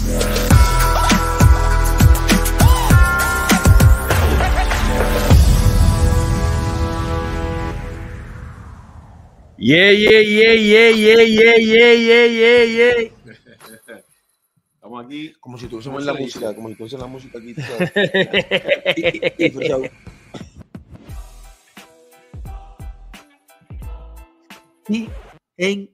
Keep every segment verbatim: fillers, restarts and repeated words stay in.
Yeah, yeah, yeah, yeah, yeah, yeah, yeah, yeah, yeah, yeah. Estamos aquí. Como si tuviésemos en la música, como si tuviésemos la música aquí. y, y, y, y en...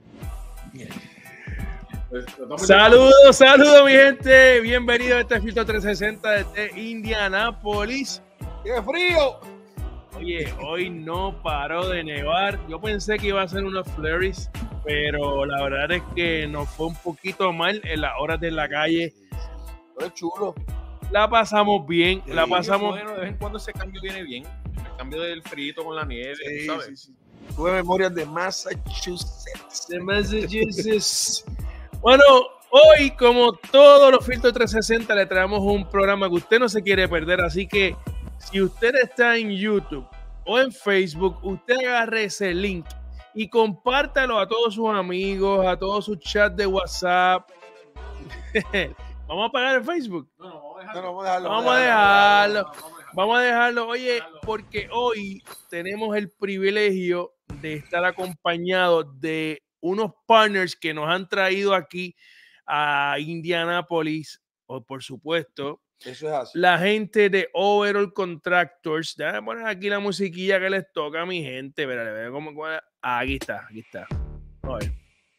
Saludos, saludos mi gente. Bienvenido a este Filtro trescientos sesenta desde Indianápolis. ¡Qué frío! Oye, hoy no paró de nevar. Yo pensé que iba a ser unos flurries, pero la verdad es que nos fue un poquito mal en las horas de la calle. Es chulo. La pasamos bien, Sí, la pasamos. bueno, de vez en cuando ese cambio viene bien. El cambio del frío con la nieve, Sí, ¿sabes? sí, sí. Tuve memorias de Massachusetts. De Massachusetts. Bueno, hoy, como todos los Filtros trescientos sesenta, le traemos un programa que usted no se quiere perder. Así que, si usted está en YouTube o en Facebook, usted agarre ese link y compártalo a todos sus amigos, a todos sus chats de WhatsApp. ¿Vamos a apagar el Facebook? No, no, vamos a No, dejarlo. no, vamos a dejarlo. Vamos a dejarlo. Vamos a dejarlo. Vamos a dejarlo. Oye, porque hoy tenemos el privilegio de estar acompañados de unos partners que nos han traído aquí a Indianápolis, o por supuesto, Eso es así. la gente de Overall Contractors. Déjame poner aquí la musiquilla que les toca a mi gente. Verá, le veo cómo. Ah, aquí está, aquí está. A ver.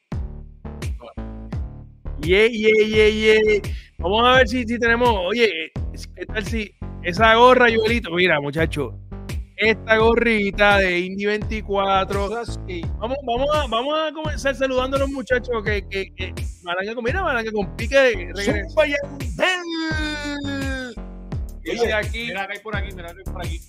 Yeah, yeah, yeah, yeah. Vamos a ver si, si tenemos. Oye, ¿qué tal si esa gorra, Joelito? Mira, muchacho, esta gorrita de Indy veinticuatro. Eso es así. Vamos, vamos, a, vamos a comenzar saludando a los muchachos que, que, que Malanga con, mira, Malanga con pique regresó. Zumba ya. Dice aquí. Mira que hay por aquí, mira que hay por aquí.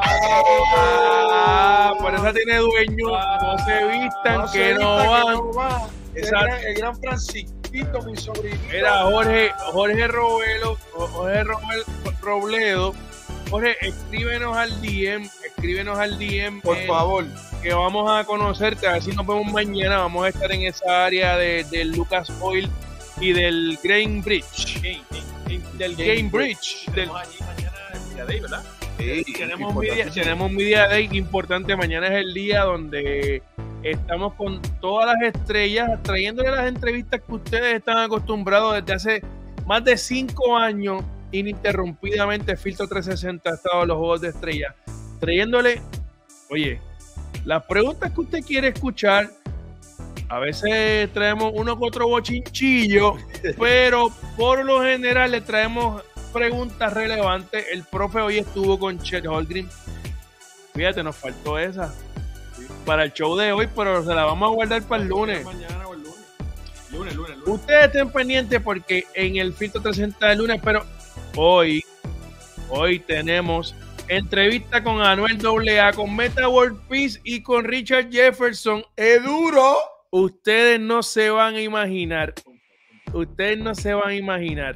Ah, por eso tiene dueño. No se vistan, No se que no vista, van. que no va. El Exacto. gran, el gran Francisquito, mi sobrino. Era Jorge, Jorge Robelo, Jorge Robel- Robledo. Jorge, escríbenos al D M, escríbenos al D M. Por eh, favor. que vamos a conocerte, a ver si nos vemos mañana. Vamos a estar en esa área de, del Lucas Oil y del Green Bridge. Game, game, game. Del Game Game Bridge. Del, Tenemos allí mañana el día de ahí, ¿verdad? Sí, tenemos, media, tenemos media day importante. Mañana es el día donde estamos con todas las estrellas, trayéndole las entrevistas que ustedes están acostumbrados desde hace más de cinco años. Ininterrumpidamente Filtro trescientos sesenta ha estado en los Juegos de Estrellas, trayéndole, oye, las preguntas que usted quiere escuchar. A veces traemos uno que otro bochinchillo, pero por lo general le traemos preguntas relevantes. El profe hoy estuvo con Chet Holmgren. Fíjate, nos faltó esa para el show de hoy, pero se la vamos a guardar para el lunes. Mañana o el lunes. Lunes, lunes, lunes. Ustedes estén pendientes porque en el Filtro trescientos sesenta del lunes, pero hoy, hoy tenemos entrevista con Anuel doble A, con Meta World Peace y con Richard Jefferson. ¡Es duro! Ustedes no se van a imaginar, ustedes no se van a imaginar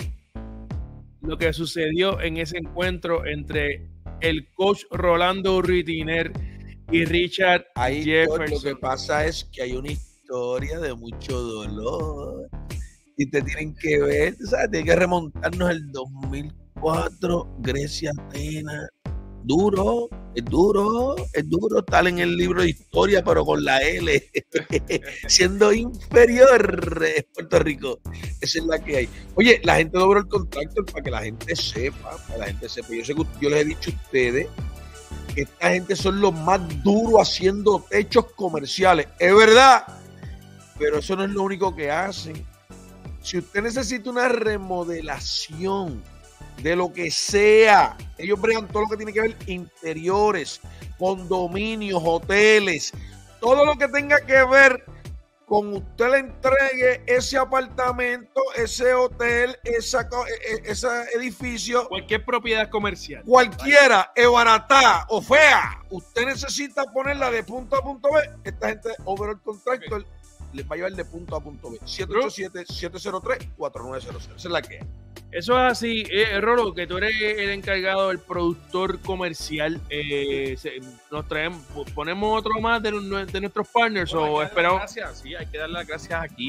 lo que sucedió en ese encuentro entre el coach Rolando Urritiner y Richard Ahí Jefferson. lo que pasa es que hay una historia de mucho dolor y te tienen que ver, ¿sabes? Tienen que remontarnos al dos mil cuatro, Grecia, Atenas. Duro, es duro, es duro estar en el libro de historia, pero con la L, siendo inferior es Puerto Rico. Esa es la que hay. Oye, la gente logró el contacto para que la gente sepa, para que la gente sepa. Yo sé que yo les he dicho a ustedes que esta gente son los más duros haciendo techos comerciales. Es verdad, pero eso no es lo único que hacen. Si usted necesita una remodelación de lo que sea, ellos bregan todo lo que tiene que ver interiores, condominios, hoteles, todo lo que tenga que ver con usted le entregue ese apartamento, ese hotel, esa, ese edificio, Cualquier propiedad comercial. cualquiera, es barata o fea, usted necesita ponerla de punto a punto B. Esta gente de Overall Contractor okay. les va a llevar de punto a punto B. siete ocho siete, siete cero tres, cuatro nueve cero cero. Esa es la que es. Eso es así, eh, Rolo, que tú eres el encargado, el productor comercial. Eh, se, nos traemos, ponemos otro más de, de nuestros partners bueno, o esperamos. Gracias, sí, hay que darle las gracias aquí a,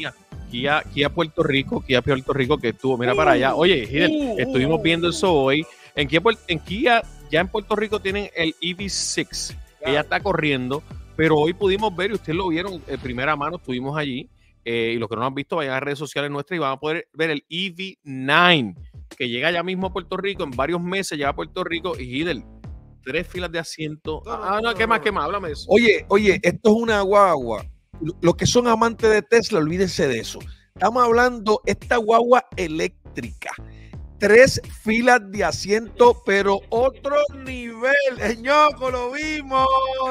Kia, Kia Puerto Rico, Kia Puerto Rico que estuvo, mira uh, para allá. Oye, Hidel, uh, estuvimos viendo eso hoy. En Kia, en Kia, ya en Puerto Rico tienen el E V seis, que ya está corriendo, pero hoy pudimos ver, y ustedes lo vieron de primera mano, estuvimos allí, eh, y los que no lo han visto, vayan a las redes sociales nuestras y van a poder ver el E V nueve, que llega ya mismo a Puerto Rico, en varios meses llega a Puerto Rico, y Hidel, tres filas de asiento. Ah, no, ¿qué más, qué más? Háblame de eso. Oye, oye, esto es una guagua. Los que son amantes de Tesla, olvídense de eso. Estamos hablando esta guagua eléctrica. Tres filas de asiento, pero otro nivel. Ñoco, lo vimos.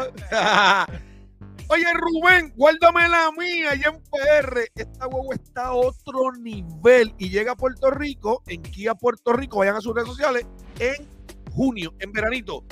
Oye, Rubén, guárdame la mía allá en P R. Esta guagua está a otro nivel y llega a Puerto Rico, en Kia Puerto Rico. Vayan a sus redes sociales en junio, en veranito.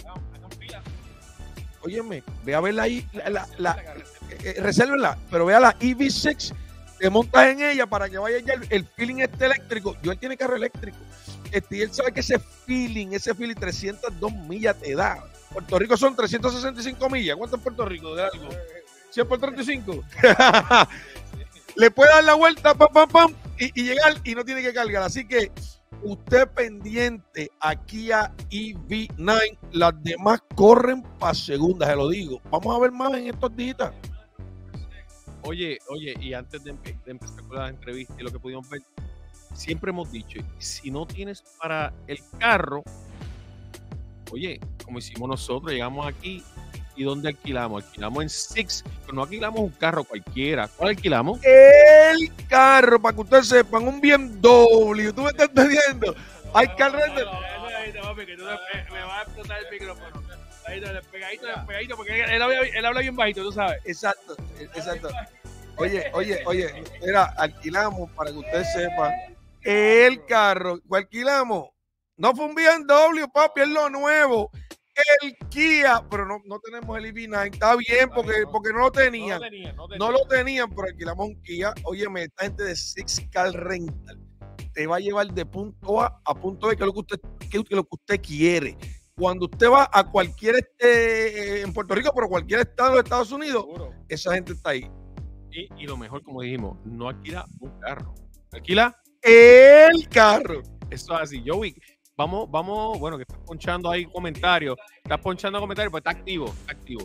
Óyeme, ve a verla ahí, la, la, la, eh, resérvenla, pero vea la E V seis, te montas en ella para que vaya ya el, el feeling este eléctrico. Yo él tiene carro eléctrico. Este, y él sabe que ese feeling, ese feeling trescientas dos millas te da. Puerto Rico son trescientas sesenta y cinco millas. ¿Cuánto es Puerto Rico? ¿De algo? ¿cien por treinta y cinco? Le puede dar la vuelta, pam, pam, pam, y, y llegar y no tiene que cargar. Así que usted pendiente aquí a E V nueve, las demás corren para segunda, se lo digo. Vamos a ver más en estos días. Oye, oye, y antes de, de empezar con la entrevista y lo que pudimos ver, siempre hemos dicho, si no tienes para el carro, oye, como hicimos nosotros, llegamos aquí y ¿dónde alquilamos? Alquilamos en Six, pero no alquilamos un carro cualquiera. ¿Cuál alquilamos? El carro, para que ustedes sepan, un B M W. ¿Tú me estás entendiendo? Hay carro de... Me va a explotar el micrófono. Ahí, pegadito, pegadito, porque él habla, él habla bien bajito, tú sabes. Exacto, exacto. Oye, oye, oye, mira, alquilamos, para que ustedes sepan, el carro que alquilamos. No fue un B M W, papi, es lo nuevo. El Kia, pero no, no tenemos el E V nueve, está bien porque, porque no lo tenían, no lo tenían, no tenían. No lo tenían, pero alquilamos un Kia. Óyeme, esta gente de Six Car Rental te va a llevar de punto A a punto B, que es lo que usted, que es lo que usted quiere. Cuando usted va a cualquier, este, en Puerto Rico, pero cualquier estado de Estados Unidos, seguro, esa gente está ahí. Y, y lo mejor, como dijimos, no alquila un carro, alquila el carro. Eso es así, Joey. Vamos, vamos, bueno, que estás ponchando ahí comentarios. Estás ponchando comentarios, pues está activo, está activo.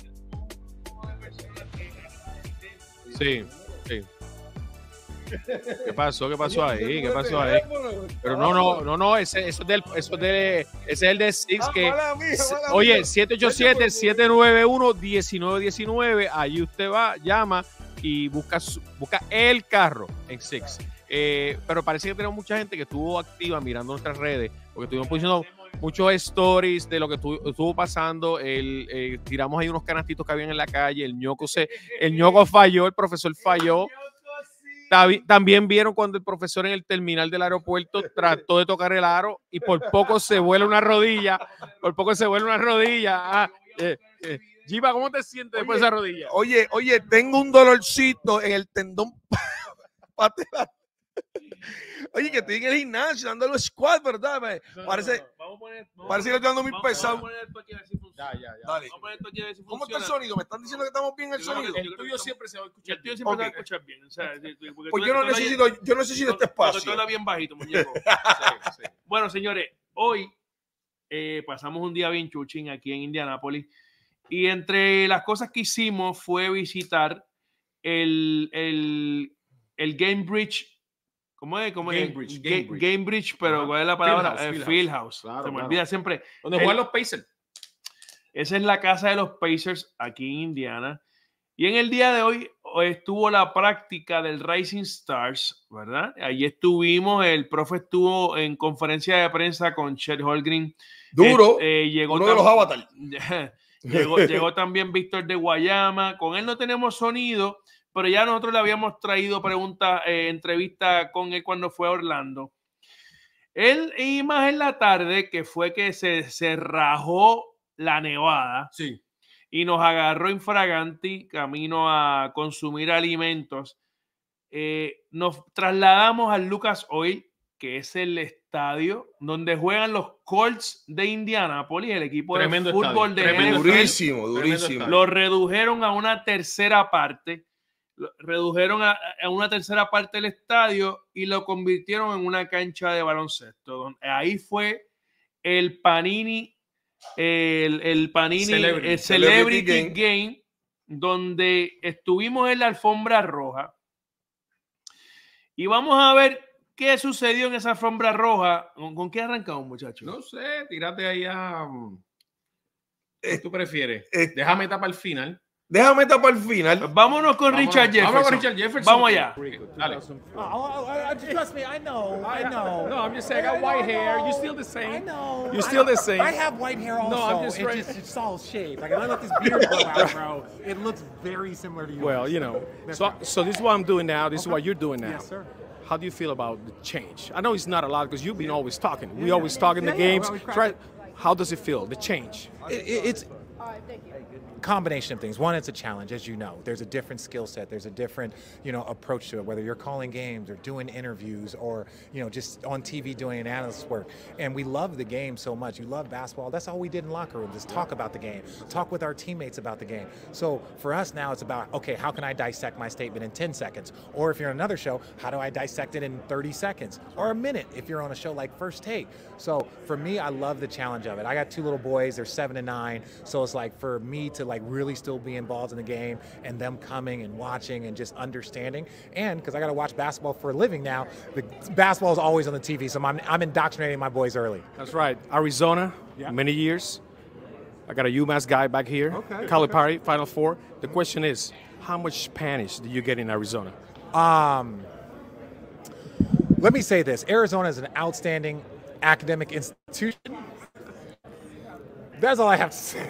Sí, sí. ¿Qué pasó? ¿Qué pasó ahí? ¿Qué pasó ahí? Pero no, no, no, no, ese, eso es del, eso es de, ese es el de Six que. Oye, siete ocho siete, siete nueve uno, uno nueve uno nueve, ahí usted va, llama y busca, busca el carro en Six. Eh, pero parece que tenemos mucha gente que estuvo activa mirando nuestras redes, porque estuvimos poniendo muchos stories de lo que estuvo, estuvo pasando. El, eh, tiramos ahí unos canastitos que habían en la calle. El ñoco se, el ñoco falló, el profesor falló. También vieron cuando el profesor en el terminal del aeropuerto trató de tocar el aro y por poco se vuela una rodilla. Por poco se vuela una rodilla. Ah, eh, eh. Giva, ¿cómo te sientes después de esa rodilla? Oye, oye, tengo un dolorcito en el tendón lateral. Oye, que estoy en el gimnasio dando los squats, ¿verdad? No, parece, no, no. Vamos a poner, vamos parece que estoy dando muy pesado. Vamos a poner esto aquí a ver si funciona. Ya, ya, ya. Dale. Vamos a poner esto aquí a ver si funciona. ¿Cómo está el sonido? ¿Me están diciendo que estamos bien el sonido? El tuyo siempre se va a escuchar. El tuyo siempre okay. se va a escuchar bien. O sea, pues yo no necesito, yo necesito este espacio. Porque tú hablas bien bajito, muñeco. Sí, sí. Bueno, señores, hoy eh, pasamos un día bien chuchín aquí en Indianápolis. Y entre las cosas que hicimos fue visitar el, el, el Gamebridge. ¿Cómo es? ¿Cómo Gamebridge, es? Gamebridge. Gamebridge, pero ¿cuál es la palabra? Fieldhouse, eh, Fieldhouse. Claro, Se me claro. olvida siempre. ¿Dónde juegan los Pacers? Esa es la casa de los Pacers aquí en Indiana. Y en el día de hoy estuvo la práctica del Rising Stars, ¿verdad? Allí estuvimos, el profe estuvo en conferencia de prensa con Chet Holmgren. Duro, eh, eh, llegó uno de los avatares. llegó, llegó también Víctor de Guayama. Con él no tenemos sonido, pero ya nosotros le habíamos traído preguntas, eh, entrevista con él cuando fue a Orlando. Él, y más en la tarde, que fue que se, se rajó la nevada. Sí. Y nos agarró infraganti camino a consumir alimentos. Eh, nos trasladamos al Lucas Oil, que es el estadio donde juegan los Colts de Indianápolis, el equipo Tremendo de fútbol estadio. de Durísimo, durísimo. Lo redujeron a una tercera parte. lo redujeron a, a una tercera parte del estadio y lo convirtieron en una cancha de baloncesto. Donde, ahí fue el Panini, el, el Panini Celebrity, el Celebrity, Celebrity Game. Game, donde estuvimos en la alfombra roja. Y vamos a ver qué sucedió en esa alfombra roja. ¿Con, con qué arrancamos, muchachos? No sé, tírate ahí a... ¿Qué tú prefieres? Eh, Déjame estar para el final. Déjame estar para el final. Pues vámonos con vámonos, Richard Jefferson. Vamos con Richard Jefferson. Vamos allá. Dale. Oh, oh, oh, trust me, I know, I know. No, I'm just saying, I got white hair. You're still the same. I know. You're still the same. I have white hair also. No, I'm just it right. just, it's all shaved. Like, I let this beard grow out, bro. It looks very similar to you. Well, you know. so, so this is what I'm doing now. This okay. is what you're doing now. Yes, sir. How do you feel about the change? I know it's not a lot because you've been always talking. Yeah, we always talk in yeah, the yeah, games. Try, how does it feel, the change? It, it, it's combination of things. One, it's a challenge, as you know. There's a different skill set. There's a different, you know, approach to it, whether you're calling games or doing interviews or, you know, just on T V doing analyst work. And we love the game so much. You love basketball. That's all we did in locker room, just talk about the game, talk with our teammates about the game. So for us now, it's about, okay, how can I dissect my statement in ten seconds? Or if you're on another show, how do I dissect it in thirty seconds? Or a minute if you're on a show like First Take. So for me, I love the challenge of it. I got two little boys. They're seven and nine. So it's like for me to like really still be involved in the game and them coming and watching and just understanding. And because I got to watch basketball for a living now, the basketball is always on the T V. So I'm, I'm indoctrinating my boys early. That's right. Arizona, yeah. many years. I got a UMass guy back here. Okay. Calipari, okay. Final Four. The question is, how much Spanish do you get in Arizona? Um, let me say this. Arizona is an outstanding academic institution. That's all I have to say.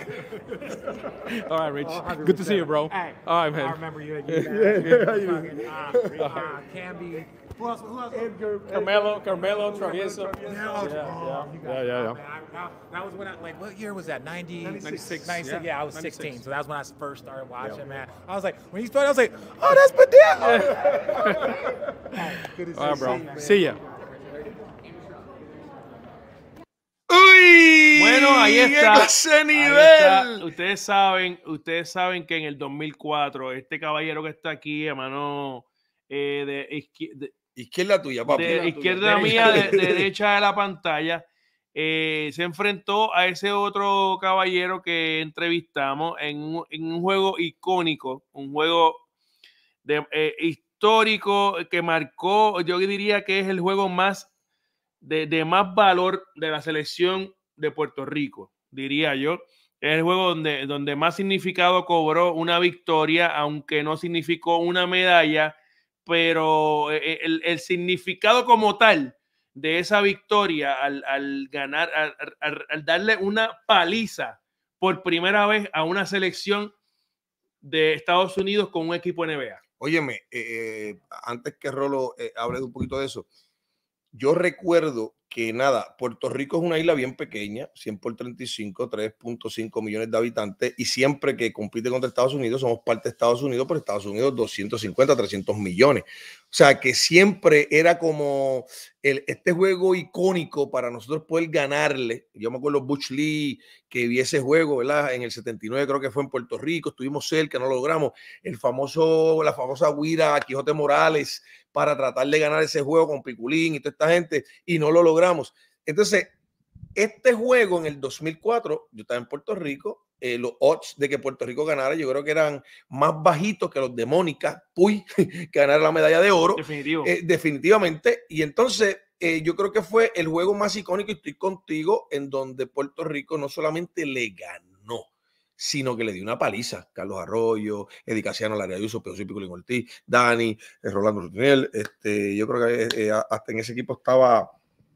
All right, Rich. Oh, good to see you, bro. Hey, all right, man. I remember you. you yeah, yeah, yeah. uh, Camby. Who else? Who else? Edgar, Carmelo, Carmelo, Travieso. Yeah, yeah, yeah. yeah, yeah, yeah. I, that was when I, like, what year was that? ninety, ninety-six. ninety-six. Yeah, yeah I was ninety-six. sixteen. So that was when I first started watching, yeah. man. I was like, when he started, I was like, oh, that's Padilla. Oh, good to see all right, bro. You, see ya. Uy, bueno, ahí está, ese nivel. Ahí está. Ustedes saben, ustedes saben que en el dos mil cuatro este caballero que está aquí, a mano eh, de, izquier de izquierda tuya, papi. De la izquierda tuya. mía, de, de derecha de la pantalla, eh, se enfrentó a ese otro caballero que entrevistamos en un, en un juego icónico, un juego de, eh, histórico que marcó, yo diría que es el juego más De, de más valor de la selección de Puerto Rico, diría yo. Es el juego donde, donde más significado cobró una victoria, aunque no significó una medalla, pero el, el significado como tal de esa victoria al, al ganar, al, al, al darle una paliza por primera vez a una selección de Estados Unidos con un equipo N B A. Óyeme, eh, antes que Rolo eh, hable de un poquito de eso, yo recuerdo que nada, Puerto Rico es una isla bien pequeña, cien por treinta y cinco, tres punto cinco millones de habitantes, y siempre que compite contra Estados Unidos somos parte de Estados Unidos, pero Estados Unidos doscientos cincuenta, trescientos millones. O sea que siempre era como el, este juego icónico para nosotros poder ganarle. Yo me acuerdo Butch Lee, que vi ese juego, ¿verdad? En el setenta y nueve creo que fue en Puerto Rico, estuvimos cerca, no lo logramos. El famoso, la famosa guira Quijote Morales para tratar de ganar ese juego con Piculín y toda esta gente, y no lo logramos. Entonces, este juego en el dos mil cuatro, yo estaba en Puerto Rico, eh, los odds de que Puerto Rico ganara, yo creo que eran más bajitos que los de Mónica Puy, que ganara la medalla de oro. Definitivo. Eh, definitivamente. Y entonces, eh, yo creo que fue el juego más icónico, y estoy contigo, en donde Puerto Rico no solamente le ganó, sino que le dio una paliza. Carlos Arroyo, Eddie Casiano, Larry Ayuso, Pedro Piculín Ortiz, Dani, eh, Rolando Rutinel. Este, yo creo que eh, hasta en ese equipo estaba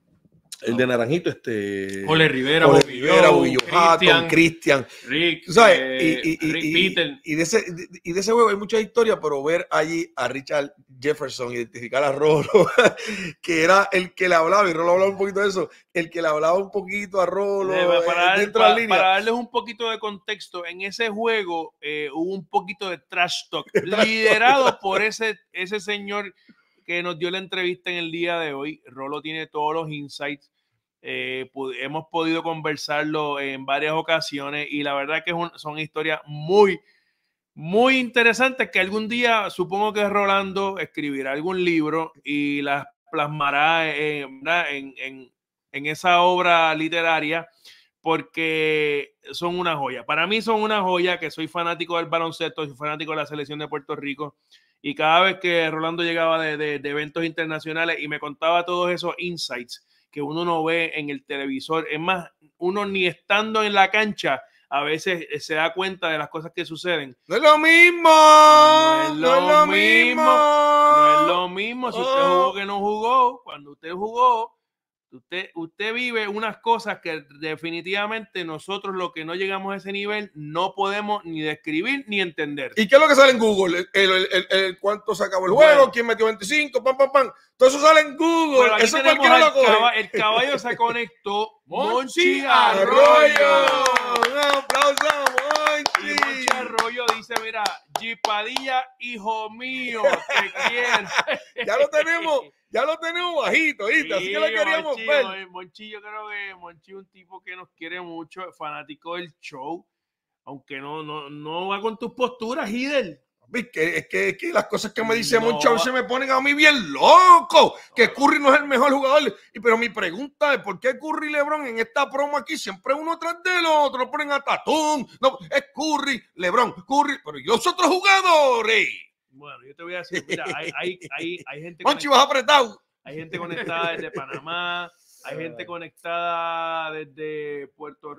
el de Naranjito, este. Ole Rivera, Ole Rivera, Bobillo Hatton, Cristian, Rick, ¿sabes? Eh, y, y, Rick y, Peter. Y de, ese, de, y de ese juego hay mucha historia, pero ver allí a Richard Jefferson, identificar a Rolo, que era el que le hablaba, y Rolo hablaba un poquito de eso, el que le hablaba un poquito a Rolo. Eh, para, dentro para, de la línea. para darles un poquito de contexto, en ese juego eh, hubo un poquito de trash talk, liderado por ese, ese señor que nos dio la entrevista en el día de hoy. Rolo tiene todos los insights. Eh, hemos podido conversarlo en varias ocasiones y la verdad que es un, son historias muy, muy interesantes que algún día supongo que Rolando escribirá algún libro y las plasmará en, en, en, en esa obra literaria, porque son una joya. Para mí son una joya, que soy fanático del baloncesto, soy fanático de la selección de Puerto Rico, y cada vez que Rolando llegaba de, de, de eventos internacionales y me contaba todos esos insights que uno no ve en el televisor, es más, uno ni estando en la cancha a veces se da cuenta de las cosas que suceden. ¡No es lo mismo! No es lo, no es lo mismo. mismo. No es lo mismo. Si usted Oh. jugó que no jugó, cuando usted jugó, usted, usted vive unas cosas que definitivamente nosotros, los que no llegamos a ese nivel, no podemos ni describir ni entender. ¿Y qué es lo que sale en Google? El, el, el, el cuánto se acabó el juego, Bueno. quién metió veinticinco, pam, pam, pam. Todo eso sale en Google. Bueno, aquí eso tenemos cualquiera al lo coge. caba- el caballo se conectó. Monchi Monchi Arroyo. Arroyo. Un aplauso a Y Monchi. Monchi Arroyo dice, mira, Gipadilla, hijo mío, te quiero. Ya lo tenemos, ya lo tenemos bajito, ¿viste? Así que lo queríamos Monchi, ver. Monchi, yo creo que Monchi es un tipo que nos quiere mucho, es fanático del show, aunque no, no, no va con tus posturas, Hidel. Es que, es, que, es que las cosas que me dice No. Monchi a veces me ponen a mí bien loco. Que Curry no es el mejor jugador. Y, pero mi pregunta es, ¿por qué Curry y LeBron en esta promo aquí siempre uno tras del otro? Ponen a Tatum. No, es Curry, LeBron, Curry. Pero ¿y los otros jugadores? Bueno, yo te voy a decir, mira, hay, hay, hay, hay gente Monchi, conectada, vas apretado. hay gente conectada desde Panamá, hay gente conectada desde Puerto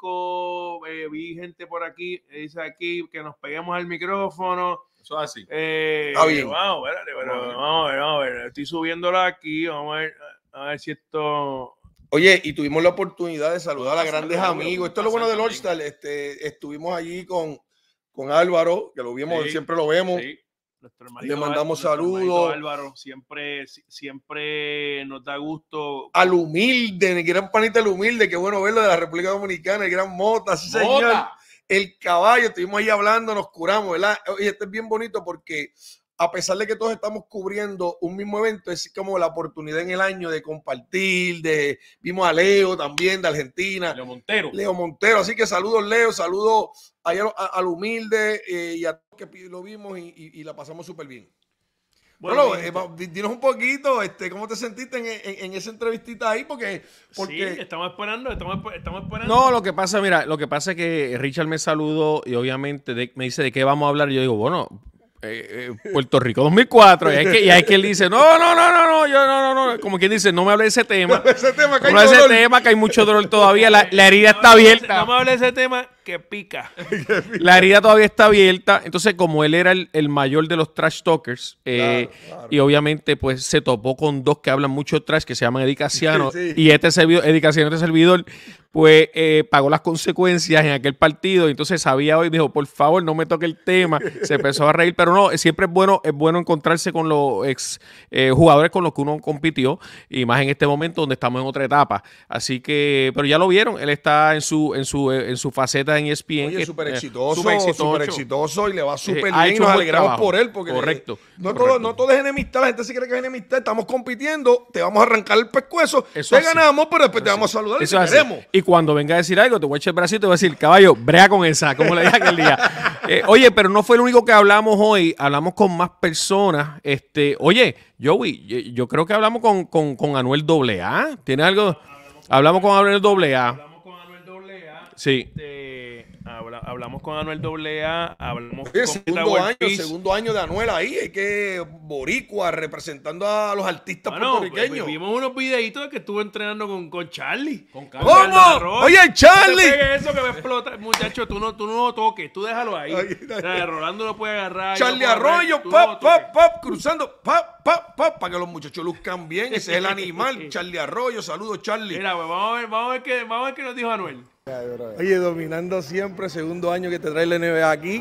Rico, eh, vi gente por aquí, eh, dice aquí que nos peguemos al micrófono. Eso es así. Eh, Está bien. Vamos, espérate, pero, vamos a ver, vamos a ver, estoy subiéndolo aquí, vamos a ver, a ver si esto... Oye, y tuvimos la oportunidad de saludar a Pasa, grandes seguro, amigos. Esto es lo pasa bueno del también. All-Star. Este, estuvimos allí con, con Álvaro, que lo vimos, Sí, siempre lo vemos. Sí. Nuestro hermanito Le mandamos Al- nuestro hermanito saludos. Álvaro, siempre, siempre nos da gusto. Al humilde, el gran panita del humilde, qué bueno verlo de la República Dominicana, el gran Mota, sí, señor. Mota. El caballo, estuvimos ahí hablando, nos curamos, ¿verdad? Oye, esto es bien bonito porque a pesar de que todos estamos cubriendo un mismo evento, es como la oportunidad en el año de compartir, de vimos a Leo también de Argentina, Leo Montero. Leo Montero, así que saludos Leo, saludos allá a- al humilde eh, y a todos que lo vimos y, y- y la pasamos súper bien. Bueno, Bueno, eh, va- di- dinos un poquito, este, ¿cómo te sentiste en, en- en esa entrevistita ahí? Porque, porque sí, estamos esperando, estamos, estamos esperando. No, lo que pasa, mira, lo que pasa es que Richard me saludó y obviamente de- me dice de qué vamos a hablar. Y yo digo, bueno, eh, eh, Puerto Rico dos mil cuatro. Y hay que, y hay que él dice, no, no, no, no, no, yo no, no, no. Como quien dice, no me hable de ese tema. ese tema que No hay me hable de ese dolor. tema, que hay mucho dolor todavía. La, la herida No está me hable de ese- abierta. No me hable de ese tema que pica. La herida todavía está abierta. Entonces, como él era el, el mayor de los trash talkers, eh, Claro, claro. y obviamente pues se topó con dos que hablan mucho trash, que se llaman Eddie Casiano, Sí, sí. y este servidor, Eddie Casiano, este servidor, pues eh, pagó las consecuencias en aquel partido. Entonces sabía hoy, dijo, por favor, no me toque el tema. Se empezó a reír, pero no, siempre es bueno, es bueno encontrarse con los ex eh, jugadores con los que uno compitió, y más en este momento donde estamos en otra etapa. Así que, pero ya lo vieron, él está en su, en su, en su faceta en E S P N. Oye, que- súper eh, exitoso, súper súper exitoso. exitoso y le va súper ha bien. hecho Nos un buen alegramos trabajo. por él. Porque Correcto, No, correcto. Todo, no todo es enemistad. La gente se cree que es enemistad. Estamos compitiendo. Te vamos a arrancar el pescuezo. Eso te así. ganamos, pero después te vamos a saludar y Eso te es así. queremos. Y cuando venga a decir algo, te voy a echar el bracito y te voy a decir, caballo, brea con esa, como le dije aquel día. Eh, oye, pero no fue el único que hablamos hoy. Hablamos con más personas. Este, oye, Joey, yo, yo creo que hablamos con, con, con Anuel doble A. ¿Tiene algo? Hablamos con Anuel doble A. Hablamos con Anuel doble A. Sí. Este, habla- hablamos con Anuel doble A. Hablamos Oye, con segundo Tower año, Peace. segundo año de Anuel ahí. Es que Boricua representando a los artistas Bueno, puertorriqueños. vimos unos videitos de que estuvo entrenando con, con Charlie. Con ¿Cómo? Oye, Charlie. Eso que va a explotar. Muchacho, tú no, tú no lo toques, tú déjalo ahí. Ay, O sea, Rolando lo puede agarrar. Charlie yo lo puedo agarrar, Arroyo, tú no lo pap, toques. pap, pap, cruzando, pap, pap, pap, para que los muchachos luzcan bien. Ese es el animal, Charlie Arroyo. Saludos, Charlie. Mira, pues vamos a ver, vamos a ver qué, vamos a ver qué nos dijo Anuel. Oye, dominando siempre, segundo año que te trae la N B A aquí.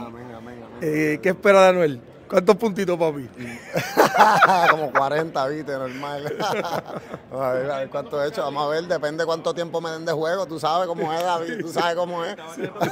Eh, ¿Qué espera de Anuel? ¿Cuántos puntitos, papi? Como cuarenta, viste, normal. a, ver, a ver cuánto he hecho. Vamos a ver, depende cuánto tiempo me den de juego. Tú sabes cómo es, David. Tú sabes cómo es.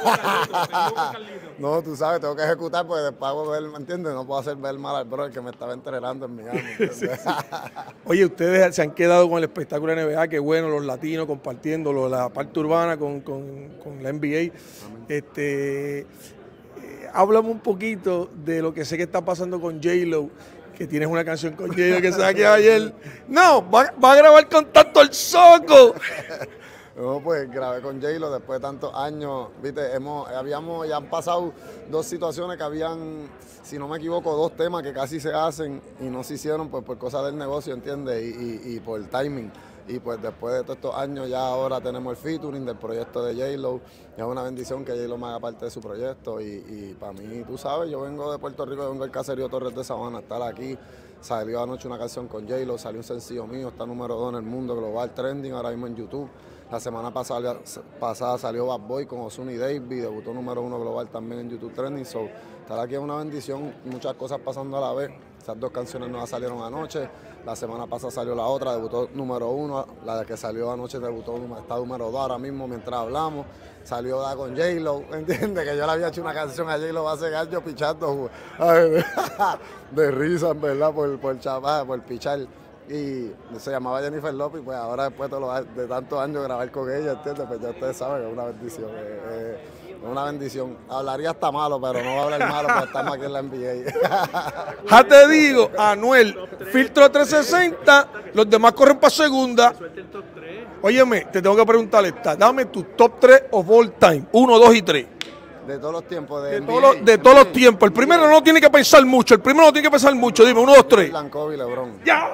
no, tú sabes, tengo que ejecutar porque después hago ver, ¿me entiendes? No puedo hacer ver mal al brother que me estaba entrenando en Miami. ¿entiendes? Oye, ustedes se han quedado con el espectáculo N B A, qué bueno, los latinos compartiéndolo, la parte urbana con, con, con la N B A. Este, eh, háblame un poquito de lo que sé que está pasando con J-Lo, que tienes una canción con J-Lo que saqué ayer. No, va, va a grabar con Tanto el Soco. No, pues grabé con J-Lo después de tantos años, viste, hemos, habíamos, ya han pasado dos situaciones que habían, si no me equivoco, dos temas que casi se hacen y no se hicieron pues por cosas del negocio, ¿entiendes? Y, y, y por timing. Y pues después de todos estos años ya ahora tenemos el featuring del proyecto de J-Lo. Es una bendición que J-Lo me haga parte de su proyecto y, y para mí, tú sabes, yo vengo de Puerto Rico, yo vengo del caserío Torres de Sabana, estar aquí. Salió anoche una canción con J-Lo, salió un sencillo mío, está número dos en el mundo global, trending ahora mismo en YouTube. La semana pasada, pasada salió Bad Boy con Ozuna y Davey, debutó número uno global también en YouTube Trending. So, estar aquí es una bendición, muchas cosas pasando a la vez. Esas dos canciones nuevas salieron anoche. La semana pasada salió la otra, debutó número uno. La de que salió anoche debutó, está número dos ahora mismo mientras hablamos. Salió da con J-Lo, ¿entiendes? Que yo le había hecho una canción a J-Lo hace años pichando. Ay, de risa, en verdad, por, por chapar, por pichar. Y se llamaba Jennifer López, pues ahora después de, los, de tantos años grabar con ella, ¿entiendes? Pues ya ustedes saben que es una bendición, eh, eh, es una bendición. Hablaría hasta malo, pero no va a hablar malo porque estamos aquí en la N B A. Ya te digo, Anuel, filtro trescientos sesenta, los demás corren para segunda. Óyeme, te tengo que preguntar esta, dame tu top tres of all time, uno, dos y tres. De todos los tiempos, de, De, N B A. todos los, de todos los tiempos. El primero no tiene que pensar mucho, el primero no tiene que pensar mucho, dime, uno, dos, tres. Jordan, Kobe y LeBron. ¡Ya!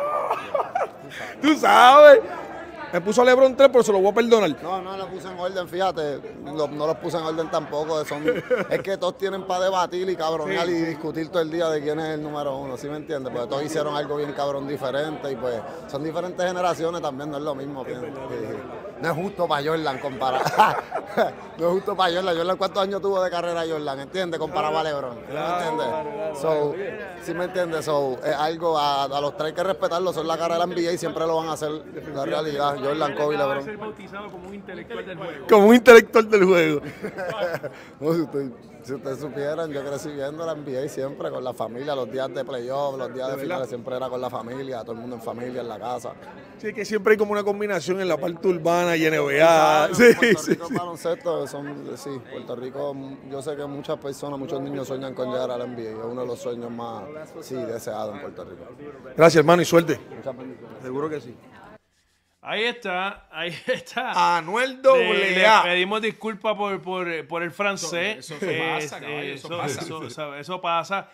Tú sabes. Me puso a LeBron tres, pero se lo voy a perdonar. No, no lo puse en orden, fíjate. Lo, no los puse en orden tampoco. Son, es que todos tienen para debatir y cabronear sí, y discutir todo el día de quién es el número uno, ¿sí me entiendes? Porque todos hicieron algo bien cabrón diferente y pues son diferentes generaciones también, no es lo mismo. Es no es justo para Jordan comparar. No es justo para Jordan. Jordan, ¿cuántos años tuvo de carrera Jordan? ¿Entiendes? Comparado a LeBron. ¿Sí me entiendes? So, ¿sí me entiendes? So, es algo, a, a los tres hay que respetarlo. Son la cara de la N B A y siempre lo van a hacer la realidad. Jordan, Kobe y LeBron. Va a ser bautizado como un intelectual del juego. Como un intelectual del juego. No, si ustedes si usted supieran, yo crecí viendo la N B A siempre con la familia, los días de playoff, los días de, de finales siempre era con la familia, todo el mundo en familia, en la casa. Sí, que siempre hay como una combinación en la parte urbana y N B A. Sí, Puerto sí, Rico sí. baloncesto, son, sí, Puerto Rico, yo sé que muchas personas, muchos niños sueñan con llegar a la N B A, es uno de los sueños más, sí, deseados en Puerto Rico. Gracias, hermano, y suerte. Muchas bendiciones. Seguro que sí. Ahí está, ahí está. Anuel Le, A. le pedimos disculpas por, por, por el francés. Eso, eso pasa, Eh, caballo, eso eso, pasa. eso- eso- eso pasa.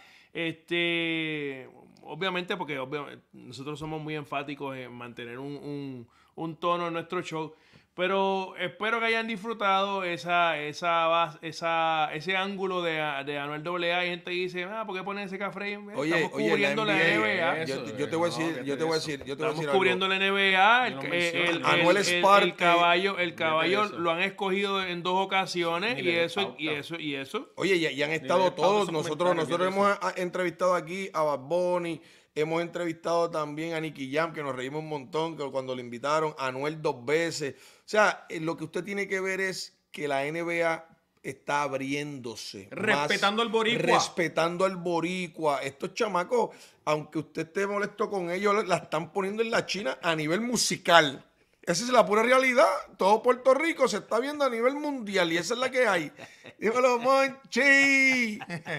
Este, obviamente, porque obviamente nosotros somos muy enfáticos en mantener un, un, un tono en nuestro show. Pero espero que hayan disfrutado esa, esa, bas- esa, ese ángulo de, de Anuel A. Hay gente que dice, ah, ¿por qué ponen ese café? Oye, Estamos oye, cubriendo la, N B A. Yo, yo te voy a decir, yo te voy a decir, yo te voy a Estamos decir cubriendo algo. la N B A. El, No el, menciones. el- Anuel el- es el- parte el caballo, el caballo eso. lo han escogido en dos ocasiones Ni y le dé eso, y pauta. eso, y eso. Oye, y, y han estado Mira, todos, esos nosotros, comentarios, nosotros mira hemos a- entrevistado aquí a Bad Bunny, hemos entrevistado también a Nicky Jam, que nos reímos un montón que cuando le invitaron, a Anuel dos veces. O sea, eh, lo que usted tiene que ver es que la N B A está abriéndose. Respetando más, al boricua. Respetando al boricua. Estos chamacos, aunque usted esté molesto con ellos, la están poniendo en la China a nivel musical. Esa es la pura realidad. Todo Puerto Rico se está viendo a nivel mundial y esa es la que hay. Dímelo, Monchi.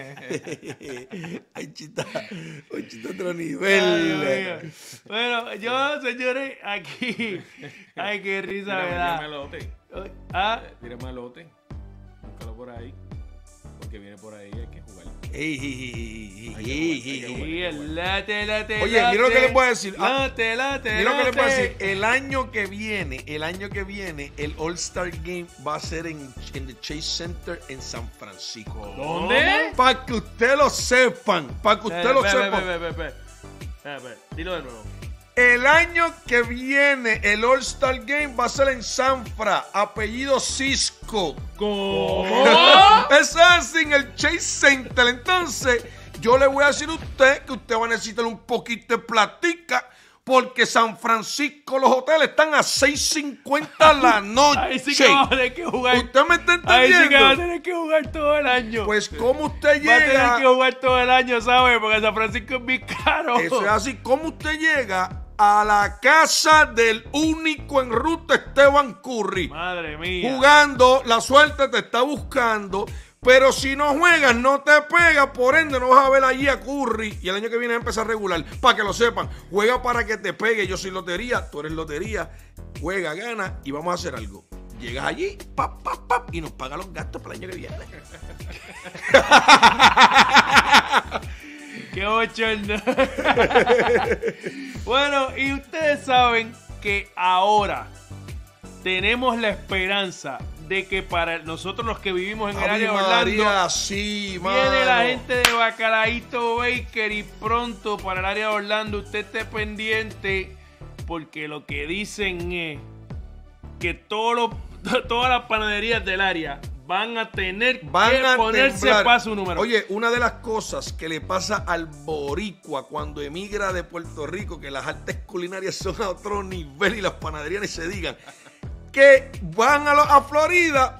Ay, chita. Ay, chita, otro Ay, nivel. Dios mío. Bueno, yo, señores, aquí. Ay, qué risa, Tírame ¿verdad? el lote. Ah, Tírame el lote. Búscalo por ahí. Porque viene por ahí, hay que jugar. Ey, ey, ey, ey, ey, ey. y el late, late, Oye, mira lo que les voy a decir. Ah, Late, late, Mira lo que les voy a late. decir. El año que viene, el año que viene, el All-Star Game va a ser en, en el Chase Center en San Francisco. ¿Dónde? Para que ustedes lo sepan. Para que ustedes lo Ve, ve, sepan. ve, ve, ve, ve. Ve, ve. Dilo de nuevo. El año que viene, el All-Star Game va a ser en Sanfra, apellido Cisco. ¿Cómo? Eso es en el Chase Center. Entonces, yo le voy a decir a usted que usted va a necesitar un poquito de platica, porque San Francisco, los hoteles están a seis cincuenta la noche. Ahí sí que va a tener que jugar. ¿Usted me está Ahí sí que va a entendiendo? tener que jugar todo el año. Pues, ¿cómo usted va a tener llega? que jugar todo el año, ¿sabes? Porque San Francisco es bien caro. Eso es así. ¿Cómo usted llega a la casa del único en ruta, Esteban Curry? Madre mía. Jugando, la suerte te está buscando, Pero si no juegas, no te pegas, por ende no vas a ver allí a Curry y el año que viene empieza a regular. Para que lo sepan, juega para que te pegue. Yo soy lotería, tú eres lotería. Juega, gana y vamos a hacer algo. Llegas allí, pap, pap, pap, y nos paga los gastos para el año que viene. ¡Qué bochorno! Bueno, y ustedes saben que ahora tenemos la esperanza de que para nosotros los que vivimos en el área de Orlando, María, sí, viene la mano. gente de Bacalaíto Baker y pronto para el área de Orlando usted esté pendiente porque lo que dicen es que todos los, todas las panaderías del área van a tener Van que a ponerse temblar. para su número. Oye, una de las cosas que le pasa al boricua cuando emigra de Puerto Rico, que las artes culinarias son a otro nivel y las panaderías ni se digan, que van a, lo- a Florida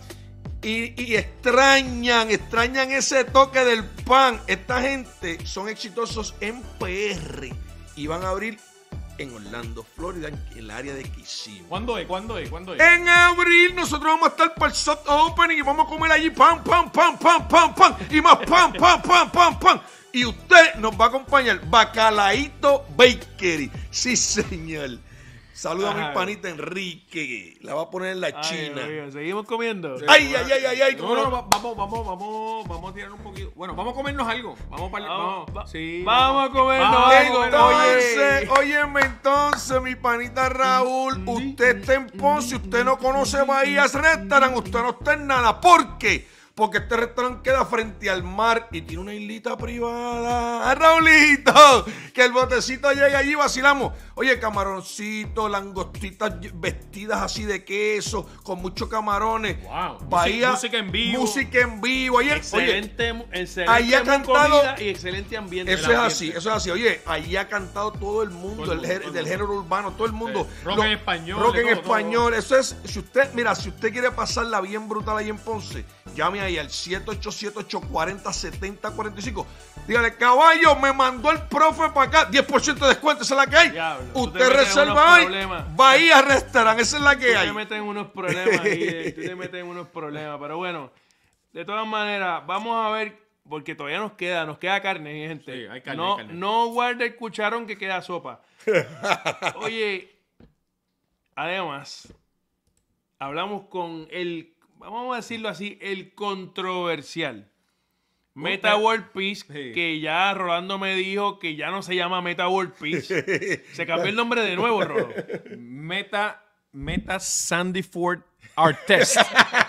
y, y extrañan, extrañan ese toque del pan. Esta gente son exitosos en P R y van a abrir en Orlando, Florida, en el área de Kissimmee. ¿Cuándo es? ¿Cuándo es? ¿Cuándo es? En abril nosotros vamos a estar para el soft opening y vamos a comer allí pan, pan, pan, pan, pan, pan y más pan, pan, pan, pan, pan. Y usted nos va a acompañar, Bacalaíto Bakery. Sí, señor. Saluda a mi Ajá. panita Enrique. La va a poner en la Ay, China. Dios mío, seguimos comiendo. Ay, ay, ay, ay, ay. No, ¿cómo no, no? va- vamos, vamos, vamos, vamos a tirar un poquito. Bueno, vamos a comernos algo. Vamos para Vamos, vamos, va- sí, vamos a comernos Vamos a algo, comernos algo. Entonces, óyeme, entonces, mi panita Raúl, usted está en Ponce, usted no conoce Bahías Restaurant, usted no está en nada. ¿Por qué? Porque este restaurante queda frente al mar y tiene una islita privada. ¡Ah, Raulito! Que el botecito llega allí y vacilamos. Oye, camaroncitos, langostitas vestidas así de queso, con muchos camarones. Wow. Bahía, Música en vivo. Música en vivo. Oye, oye, Excelente, excelente ahí ha cantado- comida y excelente ambiente. eso es así, eso es así. Oye, allí ha cantado todo el mundo, Todo el el mundo, gé- todo el del mundo. género urbano, todo el mundo. Sí. Rock en español, Rock de en todo, español. Eso es, si usted, mira, si usted quiere pasarla bien brutal ahí en Ponce, llame ahí al siete ocho siete, ocho cuatro cero, siete cero cuatro cinco. Dígale, caballo, me mandó el profe para acá. diez por ciento de descuento, esa es la que hay. Diablo, tú te usted metes en unos reserva ahí. problemas. Bahía Restaurant, esa es la que Tú hay. te metes en unos problemas ahí, eh, tú te metes en unos problemas. Pero bueno, de todas maneras, vamos a ver, porque todavía nos queda, nos queda carne, mi gente. Sí, hay carne, no, hay carne. no guarde el cucharón que queda sopa. Oye, además, hablamos con el, vamos a decirlo así, el controversial. Meta World Peace, Sí. que ya Rolando me dijo que ya no se llama Meta World Peace. Se cambió el nombre de nuevo, Rolo. Meta, Meta Sandy Ford Artest.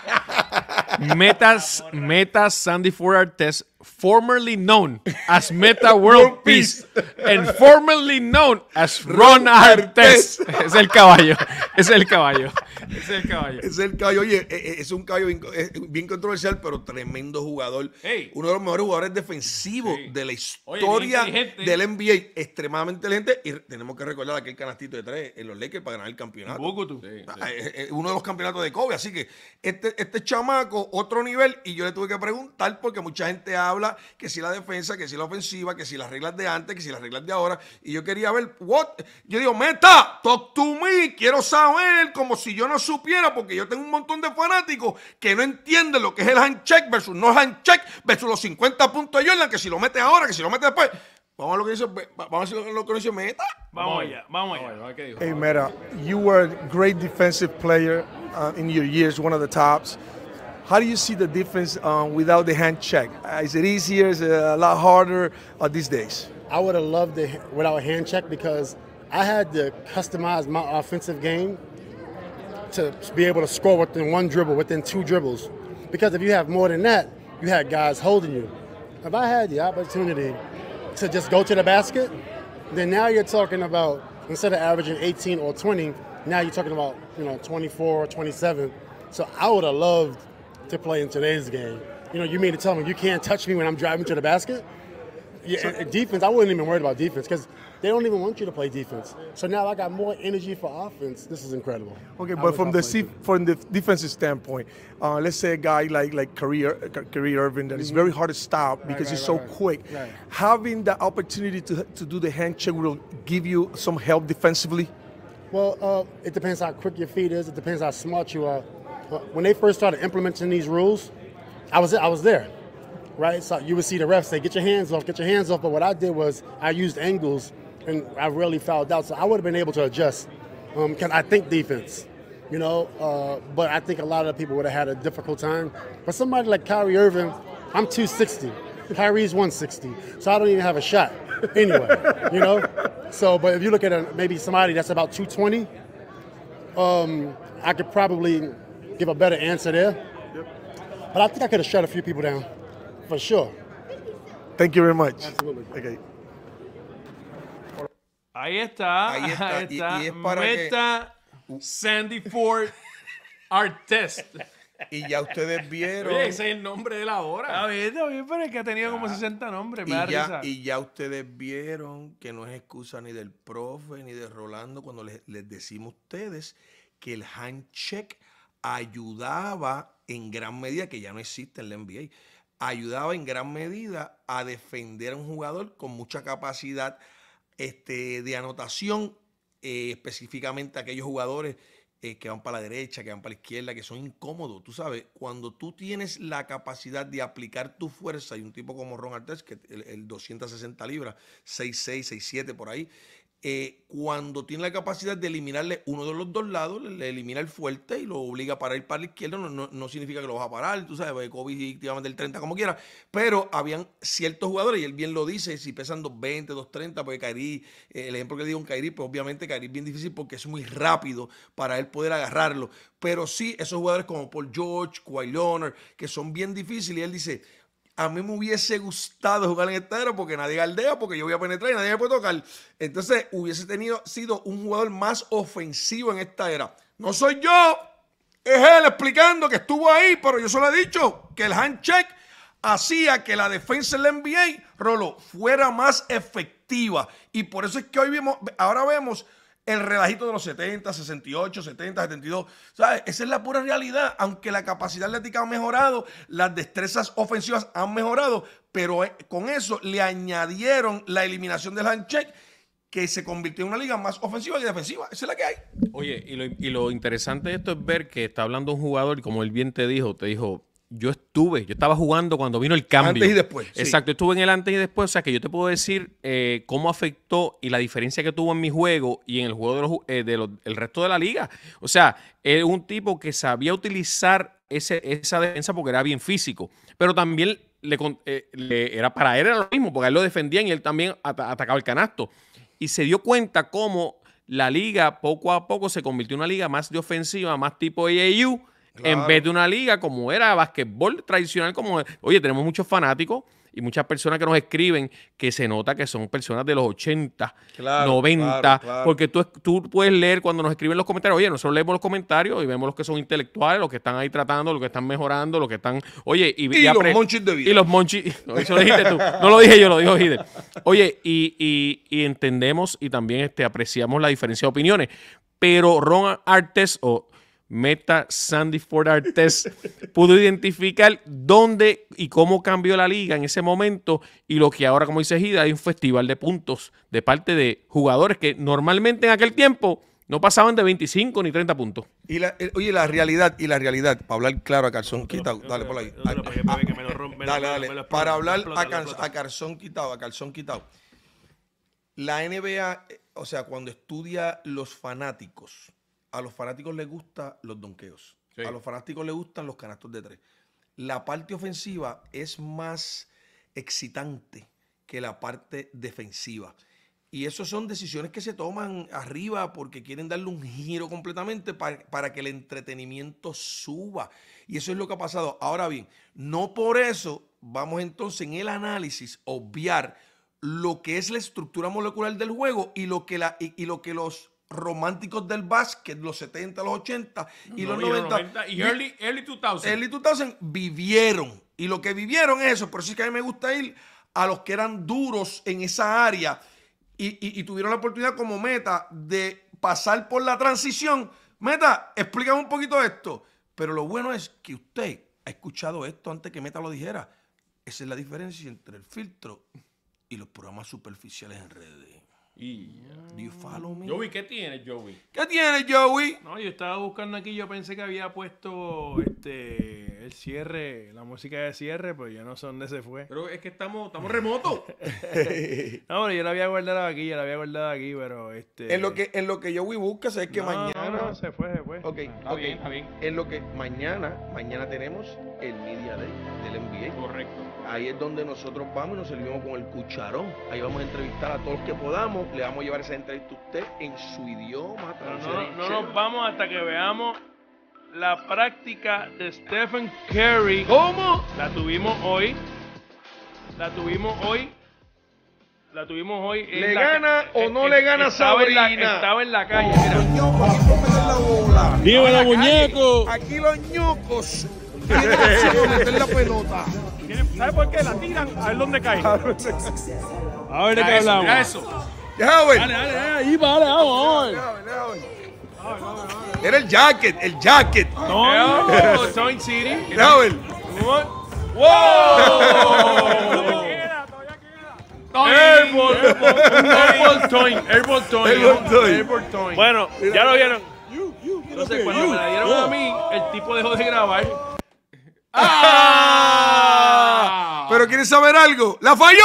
Metas, Meta Sandy Ford Artest, formerly known as Meta World Peace, and formerly known as Ron Artest. Es el caballo, es el caballo, es el caballo. Es el caballo, oye, eh, eh, es un caballo bien, eh, bien controversial, pero tremendo jugador. Ey. Uno de los mejores jugadores defensivos Sí. de la Oye, historia bien inteligente. del N B A. Extremadamente inteligente. Y tenemos que recordar aquel canastito de tres en los Lakers para ganar el campeonato. Bukutu. Sí, sí. Ah, eh, eh, Uno de los campeonatos de Kobe. Así que este, este chamaco, otro nivel. Y yo le tuve que preguntar porque mucha gente habla que si la defensa, que si la ofensiva, que si las reglas de antes, que si las reglas de ahora. Y yo quería ver, what? Yo digo, Meta, talk to me. Quiero saber, como si yo no supiera, porque yo tengo un montón de fanáticos que no entienden lo que es el handcheck versus no handcheck versus los cincuenta puntos de Jordan, que si lo mete ahora, que si lo mete después. Vamos a lo que dice, vamos a ver lo que dice Meta. Vamos allá, vamos allá. A ver, ¿qué dijo? Hey, Meta, you were a great defensive player uh, in your years, one of the tops. How do you see the difference um, without the hand check? Uh, is it easier? Is it a lot harder uh, these days? I would have loved it without a hand check because I had to customize my offensive game to be able to score within one dribble, within two dribbles. Because if you have more than that, you had guys holding you. If I had the opportunity to just go to the basket, then now you're talking about, instead of averaging eighteen or twenty, now you're talking about, you know, twenty-four, twenty-seven. So I would have loved to play in today's game. You know, you mean to tell me you can't touch me when I'm driving to the basket? Yeah, so, and defense, I wasn't even worried about defense because they don't even want you to play defense. So now I got more energy for offense. This is incredible. Okay, I but wish from I the played se- defense. from the defensive standpoint, uh, let's say a guy like like Kyrie Kyrie Irving that is very hard to stop because right, he's so right, right. quick. Right. Having the opportunity to to do the hand check will give you some help defensively. Well, uh, it depends how quick your feet is. It depends how smart you are. Uh, when they first started implementing these rules, I was I was there, right? So you would see the refs say, "Get your hands off, get your hands off." But what I did was I used angles, and I really fouled out. So I would have been able to adjust. Um, can I think defense, you know? Uh, but I think a lot of people would have had a difficult time. But somebody like Kyrie Irving, I'm two sixty. Kyrie's one sixty, so I don't even have a shot anyway, you know? So, but if you look at a, maybe somebody that's about two twenty, um, I could probably give a better answer there. Yep. But I think I could have shut a few people down, for sure. Thank you very much. Absolutely. Okay. Ahí está, Ahí está, ahí y- está. y es para Meta Sandy Ford Artest. Y ya ustedes vieron. Oye, ese es el nombre de la hora. Está bien, está bien, pero es que ha tenido como sesenta nombres. Me da Y ya, risa. y ya ustedes vieron que no es excusa ni del profe ni de Rolando cuando les, les decimos a ustedes que el handshake ayudaba en gran medida, que ya no existe en la N B A, ayudaba en gran medida a defender a un jugador con mucha capacidad este, de anotación, eh, específicamente aquellos jugadores eh, que van para la derecha, que van para la izquierda, que son incómodos. Tú sabes, cuando tú tienes la capacidad de aplicar tu fuerza, y un tipo como Ron Artest, que el, el doscientas sesenta libras, seis seis, seis siete por ahí, eh, cuando tiene la capacidad de eliminarle uno de los dos lados, le, le elimina el fuerte y lo obliga para ir para la izquierda, no, no, no significa que lo vas a parar, tú sabes, Kobe activamente el treinta como quiera, pero habían ciertos jugadores, y él bien lo dice, si pesan dos veinte, dos treinta, porque Kyrie, eh, el ejemplo que le digo en Kyrie, pues obviamente Kyrie es bien difícil porque es muy rápido para él poder agarrarlo, pero sí, esos jugadores como Paul George, Kawhi Leonard, que son bien difíciles, y él dice, a mí me hubiese gustado jugar en esta era porque nadie galdea, porque yo voy a penetrar y nadie me puede tocar. Entonces hubiese tenido, sido un jugador más ofensivo en esta era. No soy yo, es él explicando que estuvo ahí, pero yo solo he dicho que el handshake hacía que la defensa en la N B A, Rolo, fuera más efectiva. Y por eso es que hoy vemos, ahora vemos el relajito de los setenta, sesenta y ocho, setenta, setenta y dos. ¿Sabes? Esa es la pura realidad. Aunque la capacidad atlética ha mejorado, las destrezas ofensivas han mejorado, pero con eso le añadieron la eliminación del handshake, que se convirtió en una liga más ofensiva y defensiva. Esa es la que hay. Oye, y lo, y lo interesante de esto es ver que está hablando un jugador y como él bien te dijo, te dijo, yo estuve, yo estaba jugando cuando vino el cambio. Antes y después. Sí. Exacto, estuve en el antes y después. O sea, que yo te puedo decir eh, cómo afectó y la diferencia que tuvo en mi juego y en el juego de los, eh, de los, el resto de la liga. O sea, es un tipo que sabía utilizar ese, esa defensa porque era bien físico. Pero también le, eh, le, era para él era lo mismo, porque a él lo defendían y él también at atacaba el canasto. Y se dio cuenta cómo la liga poco a poco se convirtió en una liga más de ofensiva, más tipo A A U. Claro. En vez de una liga como era basquetbol tradicional, como, oye, tenemos muchos fanáticos y muchas personas que nos escriben que se nota que son personas de los ochenta, claro, noventa, claro, claro. Porque tú, tú puedes leer cuando nos escriben los comentarios, oye, nosotros leemos los comentarios y vemos los que son intelectuales, los que están ahí tratando, los que están mejorando, los que están, oye, y, y, y los monchis de vida. Y los monchis, no, eso lo dijiste tú, no lo dije yo, lo dijo Hider. Oye, y, y, y entendemos y también este, apreciamos la diferencia de opiniones, pero Ron Artest o Meta Sandy Ford Artest pudo identificar dónde y cómo cambió la liga en ese momento y lo que ahora, como dice Gida, hay un festival de puntos de parte de jugadores que normalmente en aquel tiempo no pasaban de veinticinco ni treinta puntos. Y la, eh, oye, la realidad, y la realidad, para hablar claro a Calzón Quitado, dale por ahí. Dale, dale, para hablar a Calzón Quitado, a Calzón Quitado. La N B A, o sea, cuando estudia los fanáticos, a los fanáticos les gustan los donkeos. Sí. A los fanáticos les gustan los canastos de tres. La parte ofensiva es más excitante que la parte defensiva. Y eso son decisiones que se toman arriba porque quieren darle un giro completamente para, para que el entretenimiento suba. Y eso es lo que ha pasado. Ahora bien, no por eso vamos entonces en el análisis a obviar lo que es la estructura molecular del juego y lo que, la, y, y lo que los románticos del básquet, los setenta, los ochenta y no, los y noventa, noventa y early, early dos mil. Early dos mil vivieron. Y lo que vivieron es eso. Por eso es que a mí me gusta ir a los que eran duros en esa área y, y, y tuvieron la oportunidad como Meta de pasar por la transición. Meta, explícame un poquito esto. Pero lo bueno es que usted ha escuchado esto antes que Meta lo dijera. Esa es la diferencia entre el filtro y los programas superficiales en redes. Y Do you follow me? Joey, ¿qué tiene, Joey? ¿Qué tiene, Joey? No, yo estaba buscando aquí, yo pensé que había puesto este el cierre, la música de cierre, pero yo no sé dónde se fue. Pero es que estamos, estamos remotos. No, pero yo la había guardado aquí, yo la había guardado aquí, pero este... En lo que, en lo que Joey busca, sabes que No, mañana. no, no, se fue, se fue. Ok, Está ok. bien, está bien. En lo que mañana, mañana tenemos el Media Day del N B A. Correcto. Ahí es donde nosotros vamos y nos servimos con el cucharón. Ahí vamos a entrevistar a todos los que podamos. Le vamos a llevar esa entrevista a usted en su idioma. Pero traducida no, en no chévere. nos vamos hasta que veamos la práctica de Stephen Curry. ¿Cómo? La tuvimos hoy. La tuvimos hoy. La tuvimos hoy. en ¿Le la- gana o eh, no eh, le gana estaba en la- Sabrina? Estaba en la calle, mira. ¡Viva la muñeco! Aquí los ñocos tienen opción de meter la pelota. ¿Sabe por qué? La tiran a ver dónde cae. A ver de qué hablamos. Mira eso. Deja ver. Dale, dale, dale, ahí, vale, vamos. Era el jacket, el jacket. No, Toy City. Deja ver. ¡Wow! Airball, Airball Toy, Airball Toy, Airball Toy. Airball Toy. Bueno, ya lo vieron. Entonces, cuando me la dieron a mí, el tipo dejó de grabar. ¡Ah! Pero ¿quieres saber algo? ¡La falló!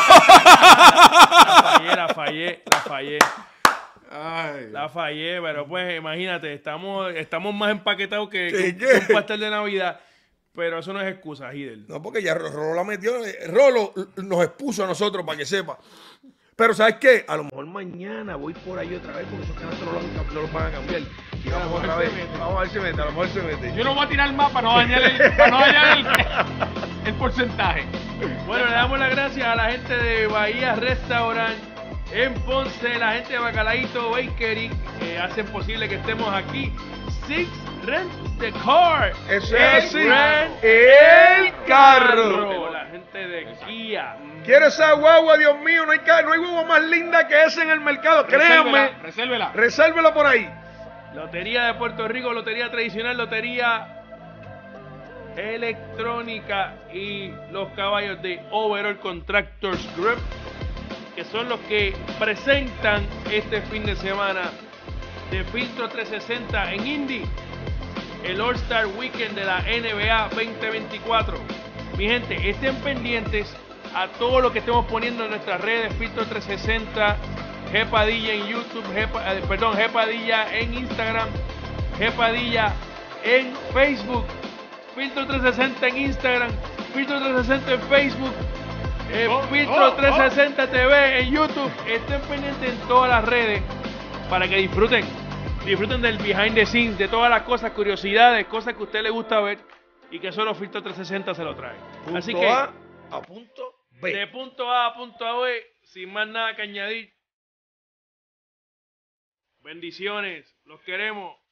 La fallé, la fallé, la fallé. Ay. La fallé, pero pues imagínate, estamos, estamos más empaquetados que, ¿Qué, que qué? un pastel de Navidad. Pero eso no es excusa, Hidel. No, porque ya Rolo la metió. Rolo nos expuso a nosotros para que sepa. Pero ¿sabes qué? A lo mejor mañana voy por ahí otra vez porque esos canastos no los, no los van a cambiar. Y vamos otra vez. Vamos a ver si mete, a lo mejor se mete. Yo no voy a tirar más para no dañar el, para no dañar el, el porcentaje. Bueno, le damos las gracias a la gente de Bahía Restaurant en Ponce, la gente de Bacalaíto Bakery, que hacen posible que estemos aquí. Six Rent the Car. Eso es así. Rent El carro. La gente de Kia. Quiero esa guagua, Dios mío. No hay, ca- no hay guagua más linda que esa en el mercado. Créanme. Resérvela, resérvela. Resérvela por ahí. Lotería de Puerto Rico, lotería tradicional, lotería electrónica y los caballos de Overall Contractors Group, que son los que presentan este fin de semana de Filtro trescientos sesenta en Indy, el All-Star Weekend de la N B A veinte veinticuatro. Mi gente, estén pendientes a todo lo que estemos poniendo en nuestras redes, Filtro trescientos sesenta, G Padilla en YouTube, G, eh, perdón, G Padilla en Instagram, G Padilla en Facebook, Filtro trescientos sesenta en Instagram, Filtro trescientos sesenta en Facebook, eh, Oh, Filtro oh, trescientos sesenta T V en YouTube. Estén pendientes en todas las redes para que disfruten, disfruten del behind the scenes, de todas las cosas, curiosidades, cosas que a usted le gusta ver y que solo Filtro trescientos sesenta se lo trae. Punto Así que A a punto B. de punto A a punto A B, sin más nada que añadir. Bendiciones, los queremos.